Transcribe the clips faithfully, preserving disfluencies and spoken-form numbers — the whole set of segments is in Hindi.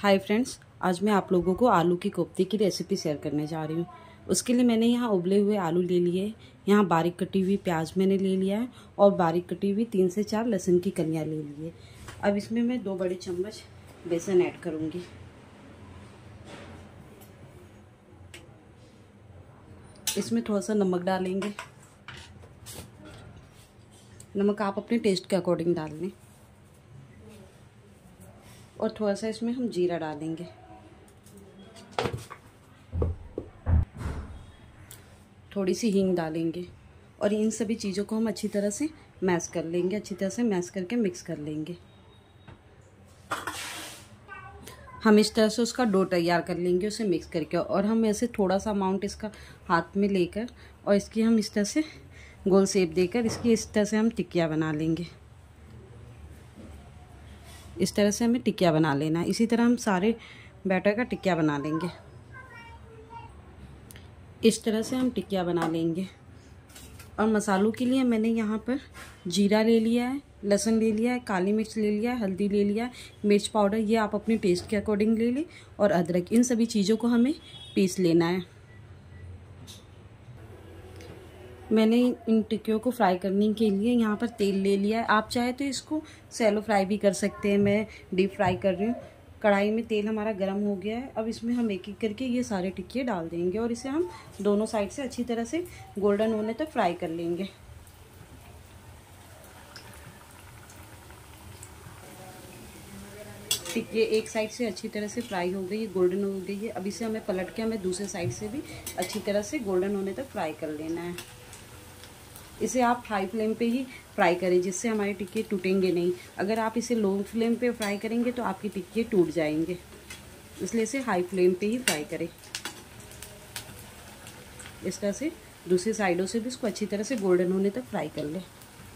हाय फ्रेंड्स, आज मैं आप लोगों को आलू की कोफ्ते की रेसिपी शेयर करने जा रही हूँ। उसके लिए मैंने यहाँ उबले हुए आलू ले लिए, यहाँ बारीक कटी हुई प्याज मैंने ले लिया है और बारीक कटी हुई तीन से चार लहसुन की कलियाँ ले लिए। अब इसमें मैं दो बड़े चम्मच बेसन ऐड करूँगी। इसमें थोड़ा सा नमक डालेंगे। नमक आप अपने टेस्ट के अकॉर्डिंग डाल लें। और थोड़ा सा इसमें हम जीरा डालेंगे। थोड़ी सी हींग डालेंगे और इन सभी चीज़ों को हम अच्छी तरह से मैश कर लेंगे। अच्छी तरह से मैश करके मिक्स कर लेंगे। हम इस तरह से उसका डो तैयार कर लेंगे उसे मिक्स करके। और हम ऐसे थोड़ा सा अमाउंट इसका हाथ में लेकर और इसकी हम इस तरह से गोल शेप देकर इसकी इस तरह से हम टिक्कियाँ बना लेंगे। इस तरह से हमें टिक्कियाँ बना लेना है। इसी तरह हम सारे बैटर का टिक्कियाँ बना लेंगे। इस तरह से हम टिक्कियाँ बना लेंगे। और मसालों के लिए मैंने यहाँ पर जीरा ले लिया है, लहसुन ले लिया है, काली मिर्च ले लिया है, हल्दी ले लिया है, मिर्च पाउडर ये आप अपने टेस्ट के अकॉर्डिंग ले लें, और अदरक। इन सभी चीज़ों को हमें पीस लेना है। मैंने इन टिक्कियों को फ्राई करने के लिए यहाँ पर तेल ले लिया है। आप चाहे तो इसको सैलो फ्राई भी कर सकते हैं। मैं डीप फ्राई कर रही हूँ। कढ़ाई में तेल हमारा गर्म हो गया है। अब इसमें हम एक एक करके ये सारे टिक्के डाल देंगे और इसे हम दोनों साइड से अच्छी तरह से गोल्डन होने तक फ्राई कर लेंगे। टिक्के एक साइड से अच्छी तरह से फ्राई हो गई है, गोल्डन हो गई है। अब इसे हमें पलट के हमें दूसरे साइड से भी अच्छी तरह से गोल्डन होने तक फ्राई कर लेना है। इसे आप हाई फ्लेम पे ही फ्राई करें, जिससे हमारे टिक्के टूटेंगे नहीं। अगर आप इसे लो फ्लेम पे फ्राई करेंगे तो आपके टिक्के टूट जाएंगे, इसलिए इसे हाई फ्लेम पे ही फ्राई करें। इस तरह से दूसरी साइडों से भी इसको अच्छी तरह से गोल्डन होने तक फ्राई कर लें।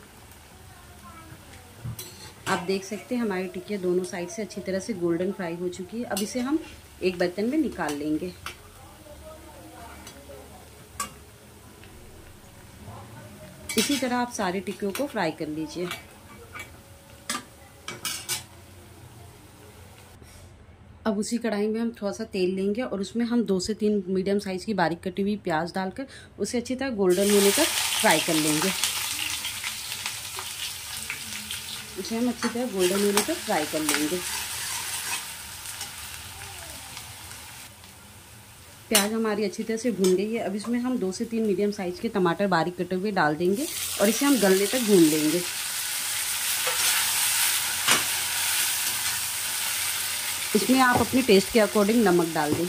आप देख सकते हैं हमारी टिक्कियाँ दोनों साइड से अच्छी तरह से गोल्डन फ्राई हो चुकी है। अब इसे हम एक बर्तन में निकाल लेंगे। इसी तरह आप सारे टिक्कियों को फ्राई कर लीजिए। अब उसी कढ़ाई में हम थोड़ा सा तेल लेंगे और उसमें हम दो से तीन मीडियम साइज़ की बारीक कटी हुई प्याज डालकर उसे अच्छी तरह गोल्डन होने तक फ्राई कर लेंगे। इसे हम अच्छी तरह गोल्डन होने तक फ्राई कर लेंगे। प्याज हमारी अच्छी तरह से भून गई है। अब इसमें हम दो से तीन मीडियम साइज़ के टमाटर बारीक कटे हुए डाल देंगे और इसे हम गलने तक भून लेंगे। इसमें आप अपने टेस्ट के अकॉर्डिंग नमक डाल दें,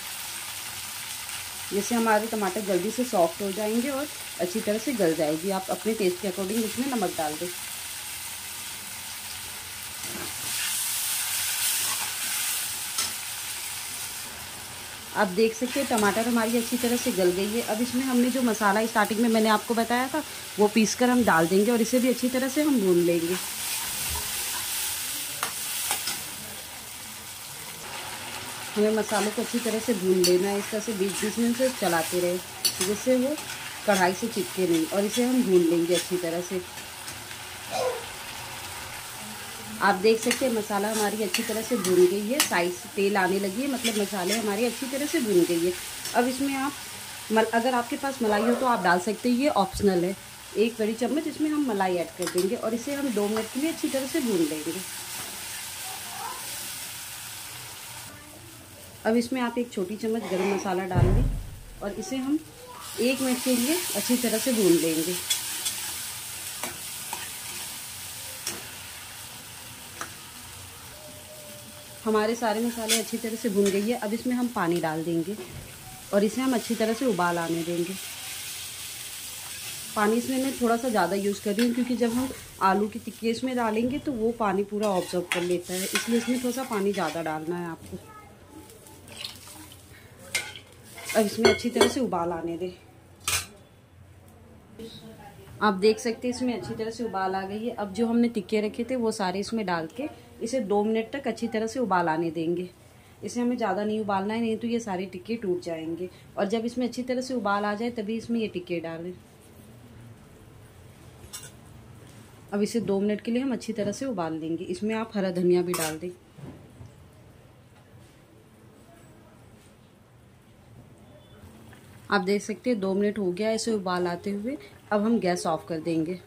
जिससे हमारे टमाटर जल्दी से सॉफ्ट हो जाएंगे और अच्छी तरह से गल जाएगी। आप अपने टेस्ट के अकॉर्डिंग इसमें नमक डाल दें। आप देख सकते हैं टमाटर हमारी अच्छी तरह से गल गई है। अब इसमें हमने जो मसाला स्टार्टिंग में मैंने आपको बताया था वो पीसकर हम डाल देंगे और इसे भी अच्छी तरह से हम भून लेंगे। हमें मसालों को अच्छी तरह से भून लेना है। इस तरह से बीच बीच में से चलाते रहे, जिससे वो कढ़ाई से चिपके नहीं, और इसे हम भून लेंगे अच्छी तरह से। आप देख सकते हैं मसाला हमारी अच्छी तरह से भून गई है। साइड से तेल आने लगी है, मतलब मसाले हमारी अच्छी तरह से भून गई है। अब इसमें आप मल, अगर आपके पास मलाई हो तो आप डाल सकते हैं, ये ऑप्शनल है। एक बड़ी चम्मच इसमें हम मलाई ऐड कर देंगे और इसे हम दो मिनट के लिए अच्छी तरह से भून लेंगे। अब इसमें आप एक छोटी चम्मच गरम मसाला डाल दें और इसे हम एक मिनट के लिए अच्छी तरह से भून लेंगे। हमारे सारे मसाले अच्छी तरह से भून गई है। अब इसमें हम पानी डाल देंगे और इसे हम अच्छी तरह से उबाल आने देंगे। पानी इसमें मैं थोड़ा सा ज़्यादा यूज़ कर रही हूँ, क्योंकि जब हम आलू की टिक्की इसमें डालेंगे तो वो पानी पूरा ऑब्जर्व कर लेता है, इसलिए इसमें थोड़ा सा पानी ज़्यादा डालना है आपको। अब इसमें अच्छी तरह से उबाल आने दें। आप देख सकते हैं इसमें अच्छी तरह से उबाल आ गई है। अब जो हमने टिक्के रखे थे वो सारे इसमें डाल के इसे दो मिनट तक अच्छी तरह से उबाल आने देंगे। इसे हमें ज़्यादा नहीं उबालना है, नहीं तो ये सारे टिक्के टूट जाएंगे। और जब इसमें अच्छी तरह से उबाल आ जाए तभी इसमें ये टिक्के डालें। अब इसे दो मिनट के लिए हम अच्छी तरह से उबाल लेंगे। इसमें आप हरा धनिया भी डाल दें। आप देख सकते हैं दो मिनट हो गया इसे उबाल आते हुए। अब हम गैस ऑफ कर देंगे।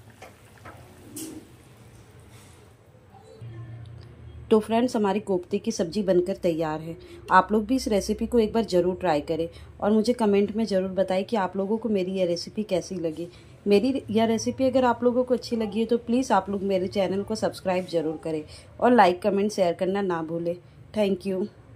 तो फ्रेंड्स, हमारी कोफ्ते की सब्ज़ी बनकर तैयार है। आप लोग भी इस रेसिपी को एक बार ज़रूर ट्राई करें और मुझे कमेंट में ज़रूर बताएं कि आप लोगों को मेरी यह रेसिपी कैसी लगी। मेरी यह रेसिपी अगर आप लोगों को अच्छी लगी है तो प्लीज़ आप लोग मेरे चैनल को सब्सक्राइब ज़रूर करें और लाइक कमेंट शेयर करना ना भूलें। Thank you.